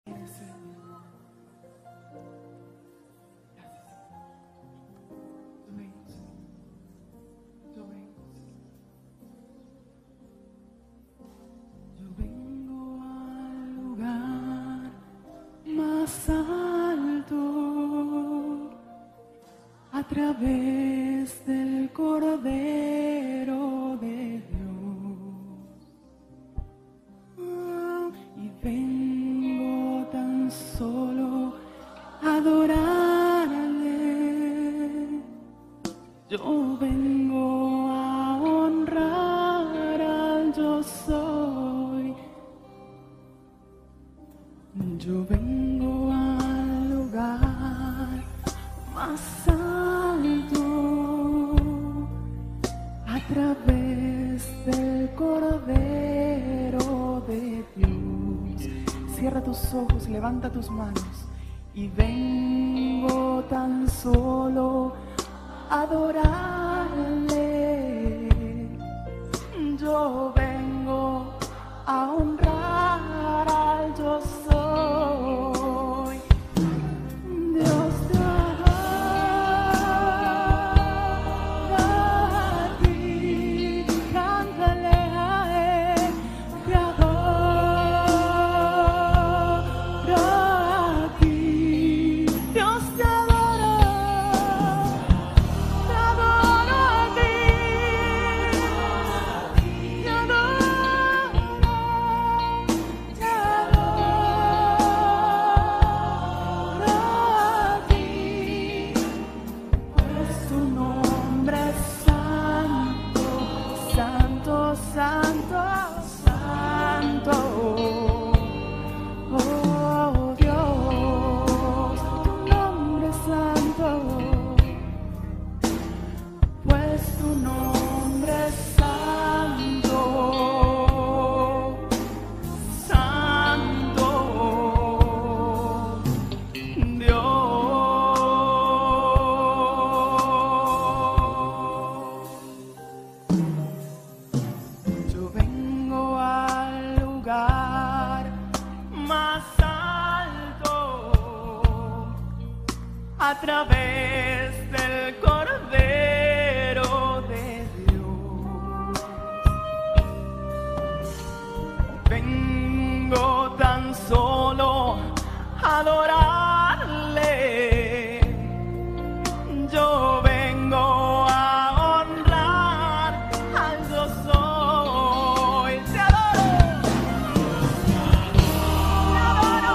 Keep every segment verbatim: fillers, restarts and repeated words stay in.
A través del Cordero de Dios, y vengo tan solo a adorarle. Yo vengo a honrar al yo soy. Yo vengo al lugar más alto, a través del Cordero de Dios. Cierra tus ojos, levanta tus manos. Y vengo tan solo a adorarle. Yo vengo a honrar al yo soy. Dios te adora a ti, cántale a él, te adora a ti. Dios te adora, te adora a ti, te adora, te adora a ti. Pues tu nombre es santo, santo, santo, santo. Oh Dios, tu nombre es santo. Pues tu nombre es santo, santo, Dios. Yo vengo al lugar más alto, a través del Cordero de Dios. Vengo tan solo a adorarle. Yo vengo a honrar al yo soy. Te adoro, te adoro.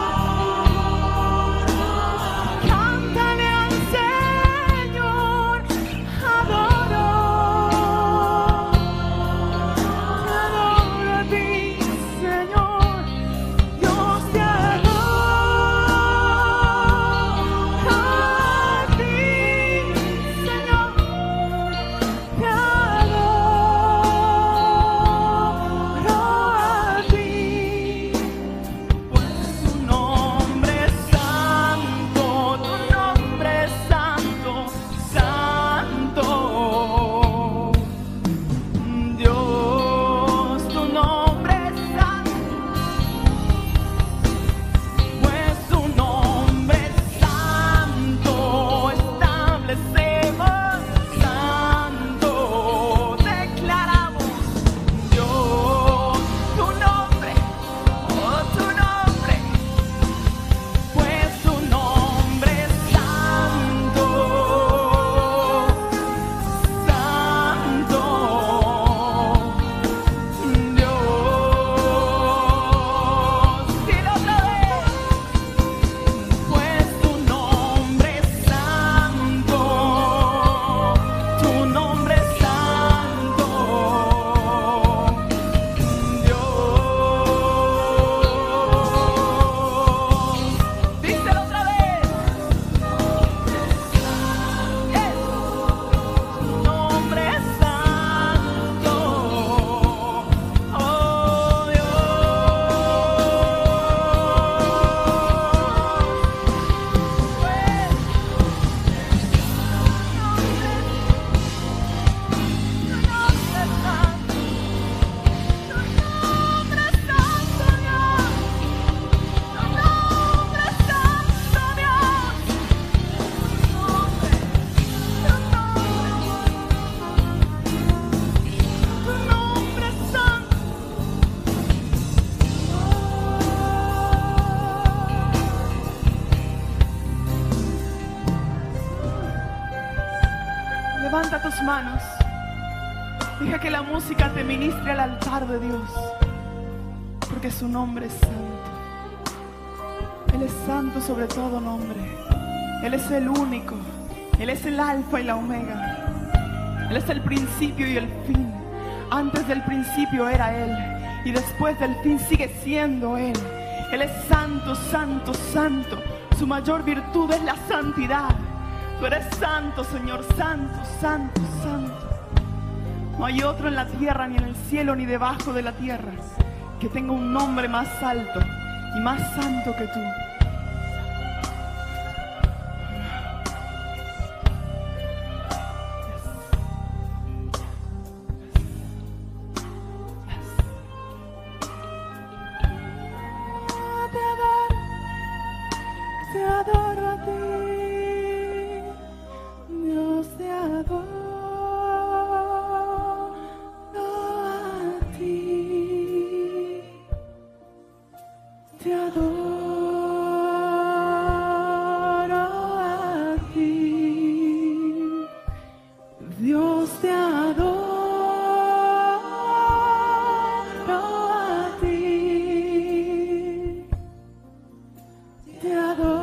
Cántale al Señor, adoro. Te adoro a ti, Señor. Dios te adora. tus manos. Deja que la música te ministre al altar de Dios, porque su nombre es santo. Él es santo sobre todo nombre. Él es el único. Él es el alfa y la omega. Él es el principio y el fin. Antes del principio era Él, y después del fin sigue siendo Él. Él es santo, santo, santo. Su mayor virtud es la santidad. Tú eres santo, Señor, santo, santo, santo. No hay otro en la tierra, ni en el cielo, ni debajo de la tierra, que tenga un nombre más alto y más santo que tú. Te adoro a ti, Dios, te adoro a ti, te adoro a ti, Dios, te adoro a ti, te adoro.